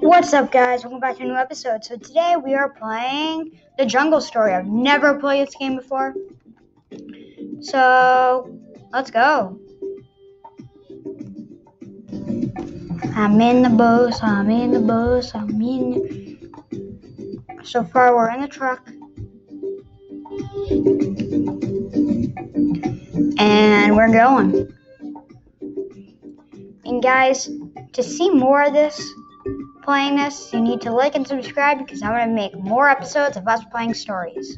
What's up, guys? Welcome back to a new episode. So today we are playing The Jungle Story. I've never played this game before. So let's go. I'm in the bus. So far we're in the truck. And we're going. And guys, to see more of this, playing this, you need to like and subscribe because I'm going to make more episodes of us playing stories.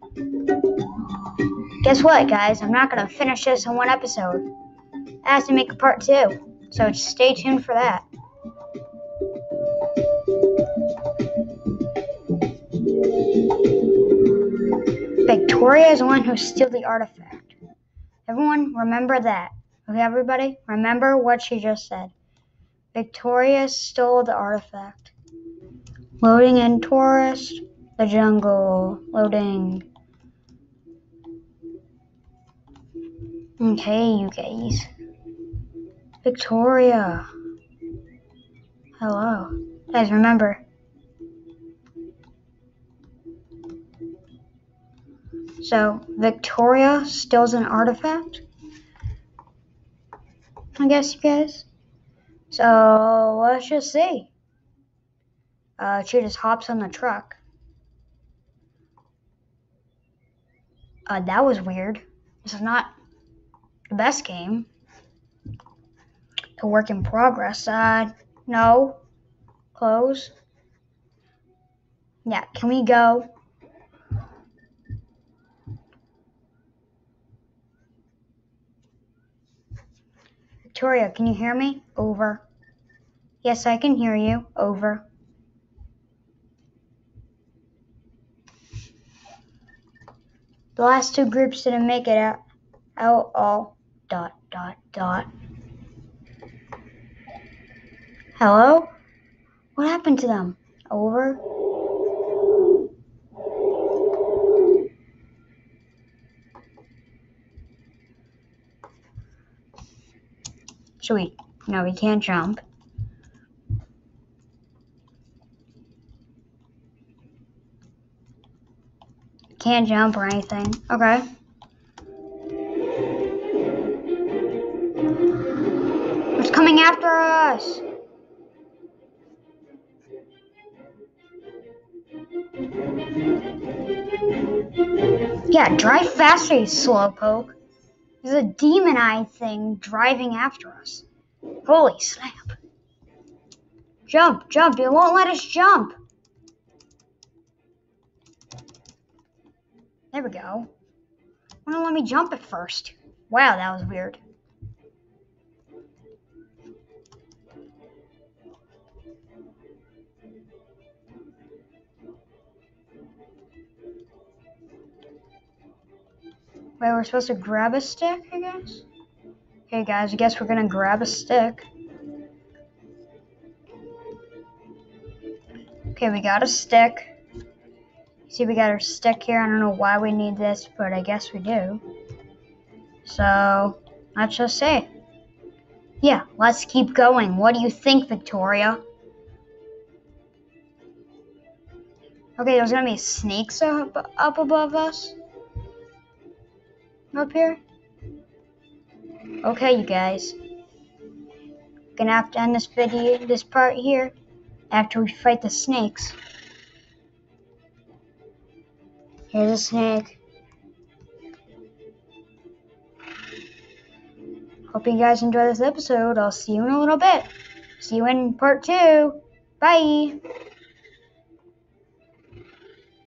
Guess what, guys? I'm not going to finish this in one episode. I have to make a part 2, so just stay tuned for that. Victoria is the one who stole the artifact. Everyone, remember that. Okay, everybody? Remember what she just said. Victoria stole the artifact. Loading in tourist. The jungle. Loading. Okay, you guys. Victoria. Hello. Guys, remember. So, Victoria steals an artifact? I guess, you guys. So, let's just see. She just hops on the truck. That was weird. This is not the best game. The work in progress. No. Close. Yeah, can we go? Victoria, can you hear me? Over. Yes, I can hear you. Over. The last 2 groups didn't make it out. All. ... Hello? What happened to them? Over. Sweet. No, we can't jump. Can't jump or anything. Okay. It's coming after us. Yeah, drive faster, you slowpoke. There's a demon eye thing driving after us. Holy snap. Jump. It won't let us jump. There we go. Why don't let me jump at first? Wow, that was weird. Wait, we're supposed to grab a stick, I guess? Okay, guys, I guess we're gonna grab a stick. Okay, we got a stick. See, we got our stick here. I don't know why we need this, but I guess we do. So, let's just say. Yeah, let's keep going. What do you think, Victoria? Okay, there's gonna be snakes up above us. Up here. Okay, you guys. Gonna have to end this part here, after we fight the snakes. Here's a snake. Hope you guys enjoy this episode. I'll see you in a little bit. See you in part 2. Bye.